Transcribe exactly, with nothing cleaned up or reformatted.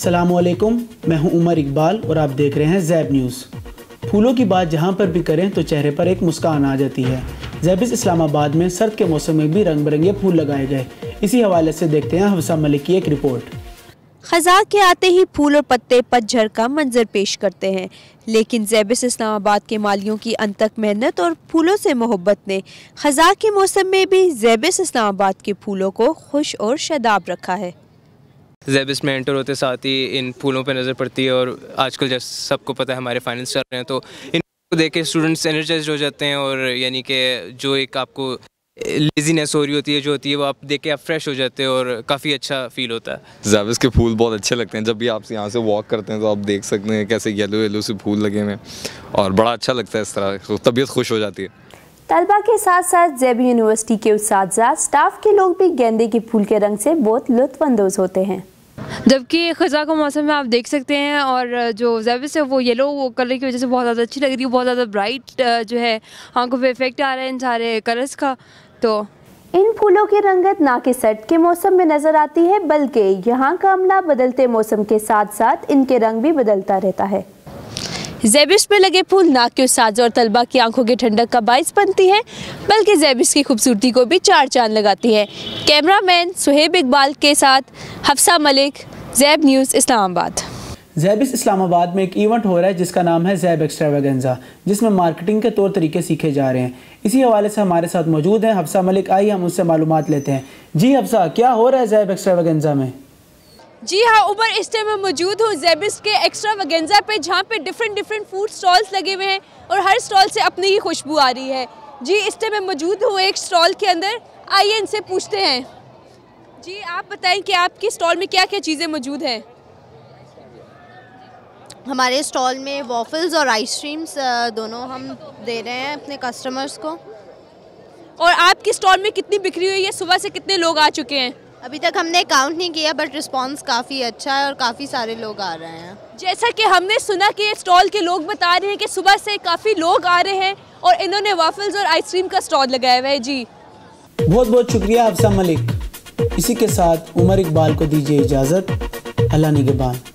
अस्सलामुअलैकुम, मैं हूं उमर इकबाल और आप देख रहे हैं ज़ैब न्यूज़। फूलों की बात जहां पर भी करें तो चेहरे पर एक मुस्कान आ जाती है। ज़ैबिस इस्लामाबाद में सर्द के मौसम में भी रंग बिरंगे फूल लगाए गए। इसी हवाले से देखते हैं हफ्सा मलिक की एक रिपोर्ट। खज़ां के आते ही फूल और पत्ते पतझड़ का मंजर पेश करते हैं, लेकिन ज़ैबिस इस्लामाबाद के मालियों की अनथक मेहनत और फूलों से मोहब्बत ने खज़ां के मौसम में भी ज़ैबिस इस्लामाबाद के फूलों को खुश और शादाब रखा है। ज़ैबिस में एंटर होते साथ ही इन फूलों पे नज़र पड़ती है और आजकल जैसे सबको पता है हमारे फाइनल्स चल रहे हैं, तो इनको देख के स्टूडेंट्स एनर्जाइज हो जाते हैं और यानी कि जो एक आपको लेजीनेस हो रही होती है जो होती है वो आप देख के आप फ्रेश हो जाते हैं और काफ़ी अच्छा फील होता है। ज़ैबिस के फूल बहुत अच्छे लगते हैं। जब भी आप यहाँ से वॉक करते हैं तो आप देख सकते हैं कैसे येलो येलो से फूल लगे हुए हैं और बड़ा अच्छा लगता है। इस तरह तो तबीयत खुश हो जाती है। तलबा के साथ साथ ज़ैब यूनिवर्सिटी के उस्ताद स्टाफ के लोग भी गेंदे के फूल के रंग से बहुत लुत्फ़अंदोज़ होते हैं। जबकि खज़ां का मौसम में आप देख सकते हैं और जो ज़ैबिस है वो येलो वो कलर की वजह से बहुत ज़्यादा अच्छी लग रही है, बहुत ज़्यादा ब्राइट जो है आंखों पे इफेक्ट आ रहा है इन सारे कलर्स का। तो इन फूलों की रंगत ना कि सर्द के मौसम में नज़र आती है बल्कि यहाँ का अमला बदलते मौसम के साथ साथ इनके रंग भी बदलता रहता है। ज़ैबिस में लगे फूल ना कि उस्ताद और तलबा की आंखों की ठंडक का बाइस बनती है बल्कि ज़ैबिस की खूबसूरती को भी चार चांद लगाती है। कैमरामैन सुहेब इकबाल के साथ हफ्सा मलिक, ज़ैब न्यूज़ इस्लामाबाद। ज़ैबिस इस्लामाबाद में एक इवेंट हो रहा है जिसका नाम है ज़ैब एक्स्ट्रावेगेंजा, जिसमें मार्केटिंग के तौर तरीके सीखे जा रहे हैं। इसी हवाले से हमारे साथ मौजूद हैं हफ्सा मलिक। आइए हम उससे मालूमात लेते हैं। जी हफ्सा, क्या हो रहा है ज़ैब एक्स्ट्रावेगेंजा में? जी हाँ उमर, इस टाइम मैं मौजूद हूँ ज़ैबिस के एक्स्ट्रावेगेंजा पे, जहाँ पे डिफरेंट डिफरेंट फूड स्टॉल्स लगे हुए हैं और हर स्टॉल से अपनी ही खुशबू आ रही है। जी इस टाइम मैं मौजूद हूँ एक स्टॉल के अंदर, आइए इनसे पूछते हैं। जी आप बताएं कि आपके स्टॉल में क्या क्या चीज़ें मौजूद हैं? हमारे स्टॉल में वॉफल्स और आइसक्रीम्स दोनों हम दे रहे हैं अपने कस्टमर्स को। और आपके स्टॉल में कितनी बिक्री हुई है? सुबह से कितने लोग आ चुके हैं? अभी तक हमने काउंट नहीं किया बट रिस्पांस काफ़ी अच्छा है और काफ़ी सारे लोग आ रहे हैं। जैसा कि हमने सुना कि ये स्टॉल के लोग बता रहे हैं कि सुबह से काफ़ी लोग आ रहे हैं और इन्होंने वॉफल्स और आइसक्रीम का स्टॉल लगाया हुआ है। जी बहुत बहुत शुक्रिया हफ्सा मलिक। इसी के साथ उमर इकबाल को दीजिए इजाज़त। अल्लाह निगहबान।